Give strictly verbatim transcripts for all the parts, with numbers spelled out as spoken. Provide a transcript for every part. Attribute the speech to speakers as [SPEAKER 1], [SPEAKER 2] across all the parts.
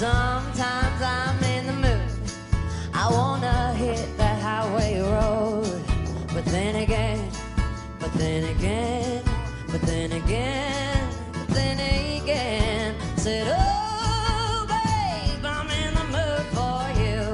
[SPEAKER 1] sometimes I'm in the mood. I wanna hit that highway road. But then again, but then again, but then again, but then again, said, oh, babe, I'm in the mood for you.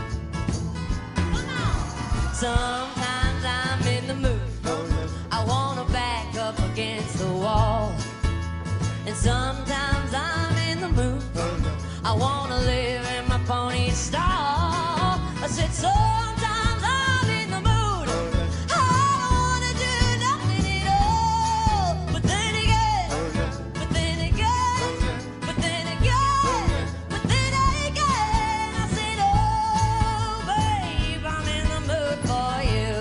[SPEAKER 1] Sometimes I'm in the mood. I wanna back up against the wall. And sometimes I'm in the mood. I wanna live in my pony stall. I said sometimes I'm in the mood. I don't wanna do nothing at all. But then again, but then again, but then again, but then again, I said, oh, babe, I'm in the mood for you.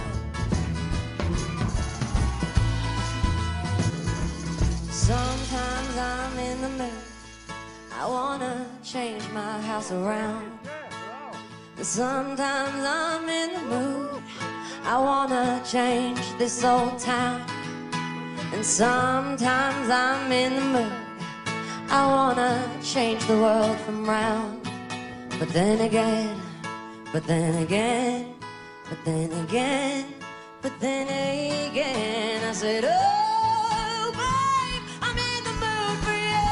[SPEAKER 1] Sometimes I'm in the mood. I wanna change my house around. Sometimes I'm in the mood. I wanna change this old town. And sometimes I'm in the mood. I wanna change the world from round. But then again, but then again, but then again, but then again, I said, oh, babe, I'm in the mood for you.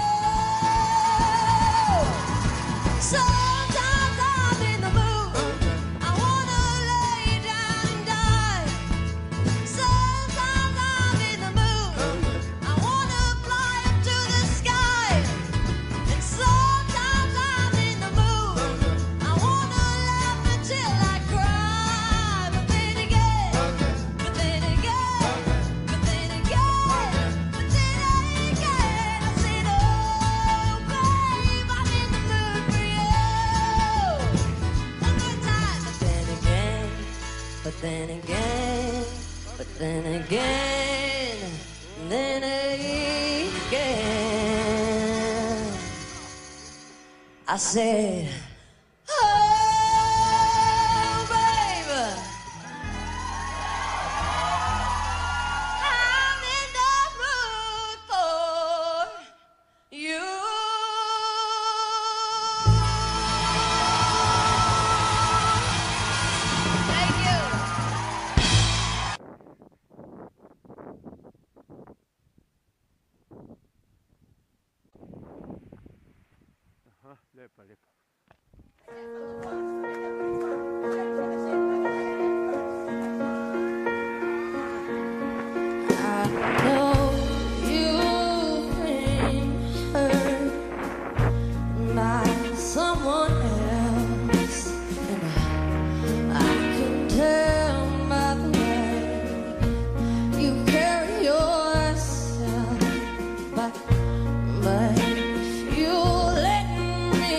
[SPEAKER 1] Sometimes I'm in the mood. I wanna lay down and die. Sometimes I'm in the mood. I wanna fly up to the sky. And sometimes I'm in the mood. I wanna laugh until I cry. But then again, but then again, but then again, but then again, I said, oh, babe, I'm in the mood for you. One more time. But then again, but then again, but then again, then again, I said, oh, baby, I'm in the mood for you. Thank you.
[SPEAKER 2] Aha, lepa, lepa.
[SPEAKER 1] I know you've been hurt by someone else, and I, I can tell by the way you carry yourself. But, but if you let me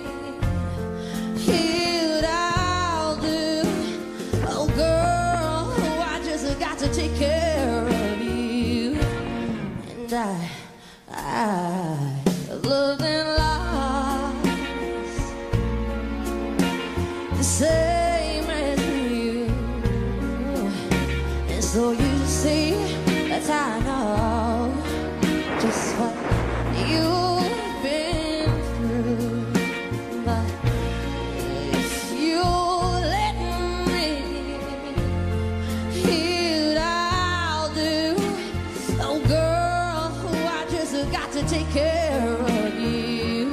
[SPEAKER 1] heal, I'll do. Oh, girl, I just got to take care of you. And I, I loved and lost the same as you. And so you see, that's how I know just what you've been through. But if you let me heal, I'll do. Oh, girl, I just got to take care of you.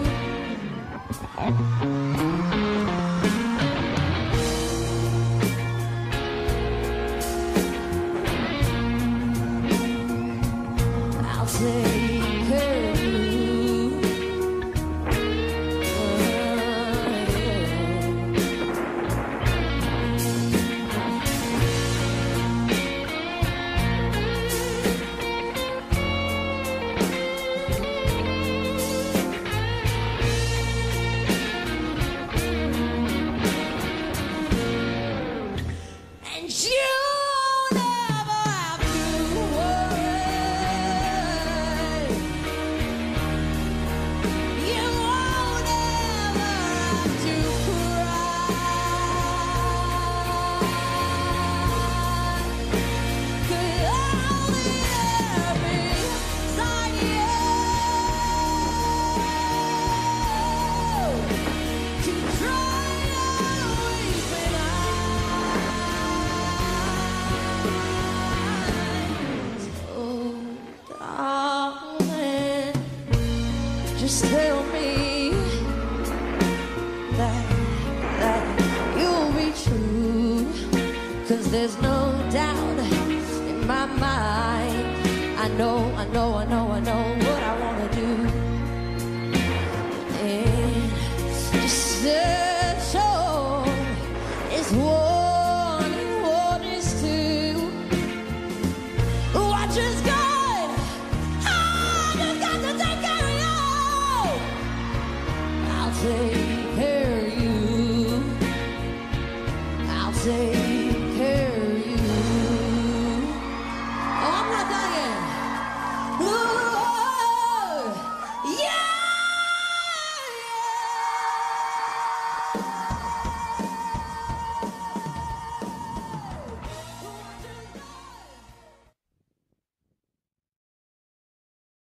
[SPEAKER 1] I'll take care of you. And you never have to worry. just tell me that, that you'll be true, 'cause there's no doubt in my mind. I know, I know, I know